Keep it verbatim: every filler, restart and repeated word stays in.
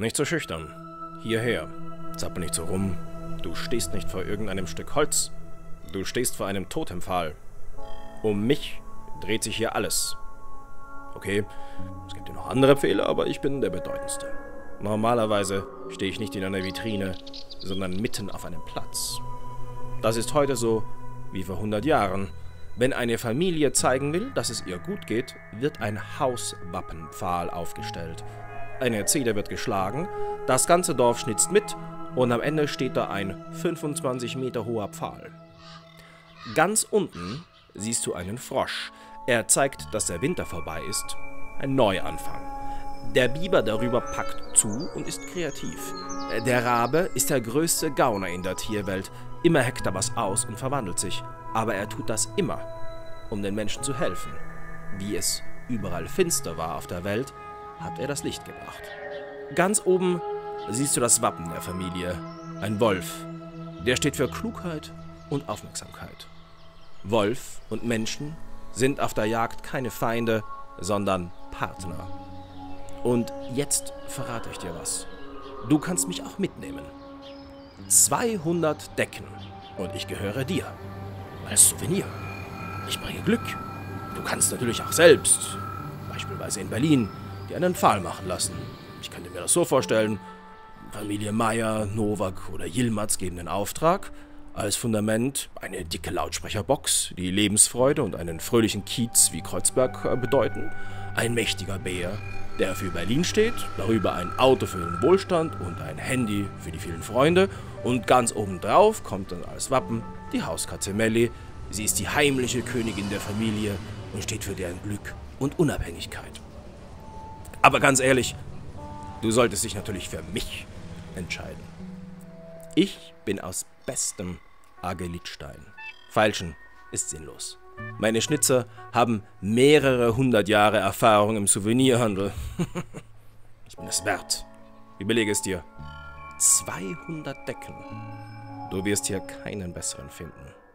Nicht so schüchtern. Hierher. Zappel nicht so rum. Du stehst nicht vor irgendeinem Stück Holz. Du stehst vor einem Totempfahl. Um mich dreht sich hier alles. Okay, es gibt ja noch andere Pfähle, aber ich bin der bedeutendste. Normalerweise stehe ich nicht in einer Vitrine, sondern mitten auf einem Platz. Das ist heute so wie vor hundert Jahren. Wenn eine Familie zeigen will, dass es ihr gut geht, wird ein Hauswappenpfahl aufgestellt. Eine Zeder wird geschlagen, das ganze Dorf schnitzt mit und am Ende steht da ein fünfundzwanzig Meter hoher Pfahl. Ganz unten siehst du einen Frosch. Er zeigt, dass der Winter vorbei ist. Ein Neuanfang. Der Biber darüber packt zu und ist kreativ. Der Rabe ist der größte Gauner in der Tierwelt. Immer heckt er was aus und verwandelt sich. Aber er tut das immer, um den Menschen zu helfen. Wie es überall finster war auf der Welt, hat er das Licht gebracht. Ganz oben siehst du das Wappen der Familie. Ein Wolf. Der steht für Klugheit und Aufmerksamkeit. Wolf und Menschen sind auf der Jagd keine Feinde, sondern Partner. Und jetzt verrate ich dir was. Du kannst mich auch mitnehmen. zweihundert Decken und ich gehöre dir. Als Souvenir. Ich bringe Glück. Du kannst natürlich auch selbst, beispielsweise in Berlin, dir einen Pfahl machen lassen. Ich könnte mir das so vorstellen, Familie Meier, Nowak oder Yilmaz geben den Auftrag. Als Fundament eine dicke Lautsprecherbox, die Lebensfreude und einen fröhlichen Kiez wie Kreuzberg bedeuten. Ein mächtiger Bär, der für Berlin steht, darüber ein Auto für den Wohlstand und ein Handy für die vielen Freunde. Und ganz obendrauf kommt dann als Wappen die Hauskatze Melli. Sie ist die heimliche Königin der Familie und steht für deren Glück und Unabhängigkeit. Aber ganz ehrlich, du solltest dich natürlich für mich entscheiden. Ich bin aus bestem Agelitstein. Feilschen ist sinnlos. Meine Schnitzer haben mehrere hundert Jahre Erfahrung im Souvenirhandel. Ich bin es wert. Überlege es dir. zweihundert Decken. Du wirst hier keinen besseren finden.